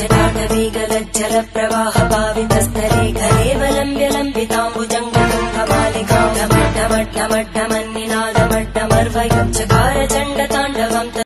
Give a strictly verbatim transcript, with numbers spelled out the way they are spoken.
जटाटवीगलज्जल प्रवाह पावितस्थले कलेवलम्ब्य लम्बिताम्बुजङ्गतुङ्गमालिकां ढमड्ढमड्ढमड्ढमन्निनादमड्ढमर्वयुं चकार चण्डताण्डवम्।